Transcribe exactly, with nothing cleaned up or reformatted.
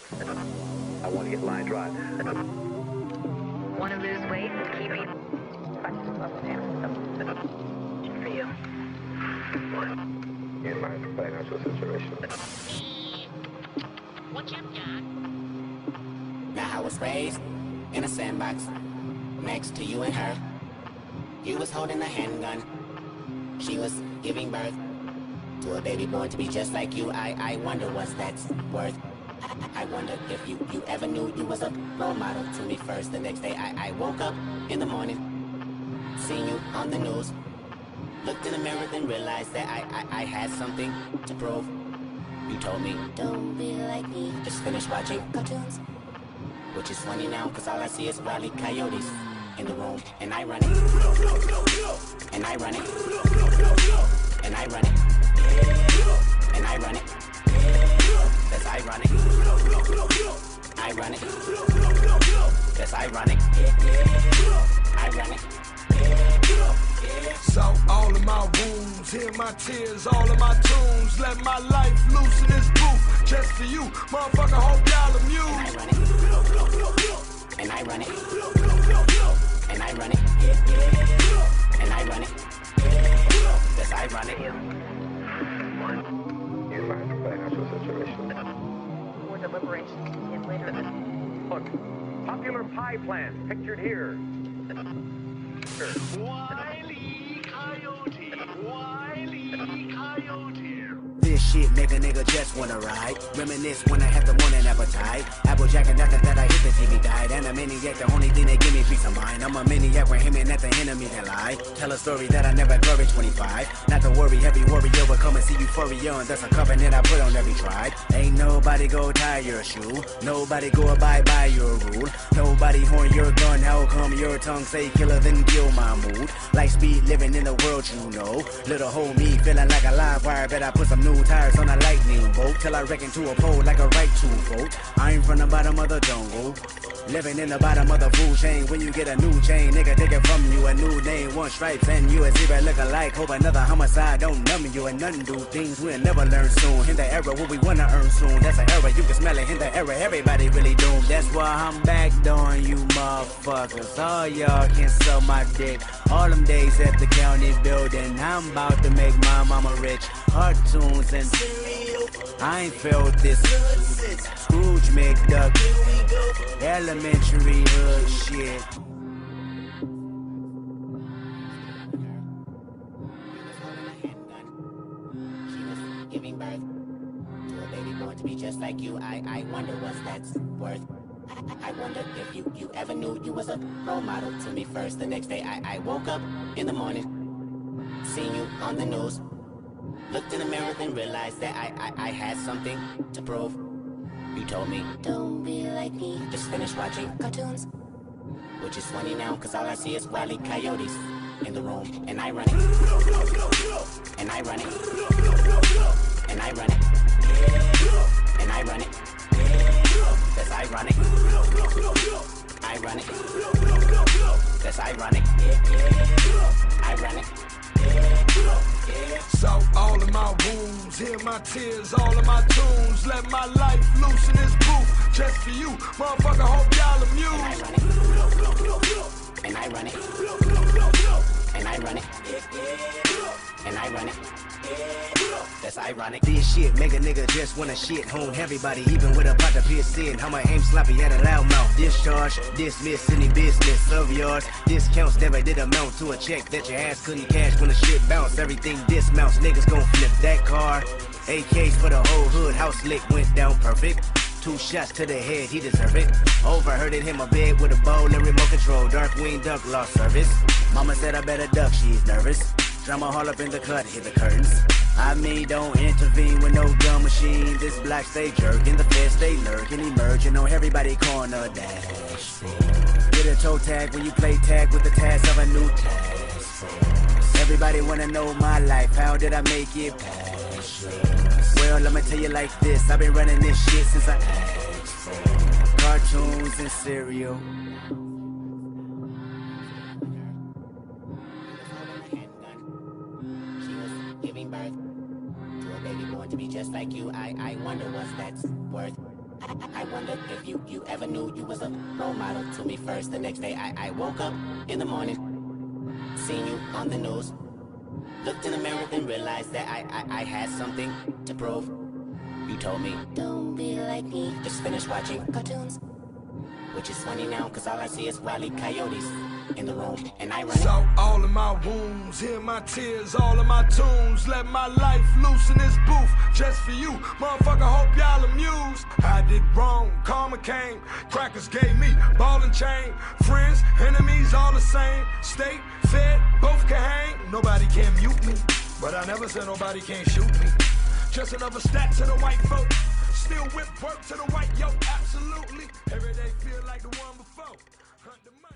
I want to get line drive. Want to lose weight? Keep eating. For you. In my financial situation. What you got? Now I was raised in a sandbox next to you and her. You was holding a handgun. She was giving birth to a baby born to be just like you. I, I wonder what's that's worth. I, I wonder if you, you ever knew you was a role model to me first. The next day I, I woke up in the morning, seen you on the news, looked in the mirror then realized that I, I, I had something to prove. You told me, don't be like me, just finish watching cartoons. Which is funny now, cause all I see is Wile E. Coyotes in the room. And I run it. And I run it. And I run it. And I run it. That's ironic. I run it. That's ironic. I run it. So all of my wounds, hear my tears, all of my tunes. Let my life loose in this booth, just for you, motherfucker. Hope y'all amused. And I run it. And I run it. And I run it. That's ironic. In my financial situation. Or the liberation in later. Look, popular pie plans pictured here. Wile E. Coyote, Wile E. Coyote. This shit make a nigga just wanna ride. Reminisce when I have the morning appetite. Applejack after that I hit the T V guide. And a maniac, the only thing that give me peace of mind. I'm a maniac when him and at the enemy that lie. Tell a story that I never glory twenty-five. Not to worry, heavy warrior will come and see euphoria. And that's a covenant I put on every tribe. Ain't nobody go tie your shoe. Nobody go abide by your rule. Nobody horn your gun. How come your tongue say killer then kill my mood? Like speed living in the world you know. Little hoe me feeling like a live wire. Bet I put some new tires on a lightning bolt till I wreck into a pole like a right to vote. I'm from the bottom of the jungle, living in the bottom of the food chain. When you get a new chain, nigga take it from you. A new name, one stripes, and you a zebra look alike. Hope another homicide don't numb you and nothing do things we'll never learn soon. In the era what we wanna earn soon. That's an era you can smell it. In the era everybody really doomed. That's why I'm back on you motherfuckers. All y'all can suck my dick. All them days at the county building, I'm about to make my mama rich. Cartoons and cereal, I ain't felt this. Scrooge McDuck, elementary hood shit. She was giving birth to a baby born to be just like you. I, I wonder what's that's worth. I, I wonder if you, you ever knew you was a role model to me first. The next day I, I woke up in the morning, seen you on the news, looked in the mirror then realized that I, I, I had something to prove. You told me, don't be like me, just finish watching cartoons. Which is funny now, cause all I see is Wile E. Coyotes in the room. And I run it. And I run it. And I run it. And I run it. That's ironic. I run it. That's ironic. I run it. So all of my wounds, hear my tears, all of my tunes. Let my life loose in this booth, just for you, motherfucker. Hope y'all amused. And I run it. And I run it. And I run it. That's ironic. This shit make a nigga just wanna shit hone everybody, even with a pot of piss in. How my aim sloppy at a loud mouth. Discharge, dismiss any business of yours. Discounts never did amount to a check that your ass couldn't cash when the shit bounce. Everything dismounts, niggas gon' flip that car. A Ks for the whole hood, house lick went down perfect. Two shots to the head, he deserve it. Overheard it, him a bed with a bowl and remote control. Darkwing Duck lost service. Mama said I better duck, she's nervous. Drama all up in the cut, hit the curtains. I mean, don't intervene with no gun machine. This black stay jerking, the feds stay lurking, emerging on everybody corner dash. Get a toe tag when you play tag with the task of a new task. Everybody wanna know my life, how did I make it past? Well, I'ma tell you like this, I've been running this shit since I asked. Cartoons and cereal. Giving birth to a baby born to be just like you. I, I wonder what's that's worth. I, I wondered if you, you ever knew you was a role model to me first. The next day I, I woke up in the morning, seen you on the news, looked in the mirror and realized that I, I, I had something to prove. You told me, don't be like me, just finish watching cartoons. Which is funny now, cause all I see is Wile E. Coyotes in the room, and I run it. So all of my wounds, hear my tears, all of my tunes. Let my life loose in this booth, just for you. Motherfucker, hope y'all amused. I did wrong, karma came. Crackers gave me ball and chain. Friends, enemies, all the same. State, fed, both can hang. Nobody can mute me, but I never said nobody can't shoot me. Just another stat to the white folk. Still whip work to the white yoke, absolutely. Every day feel like the one before. Hunt the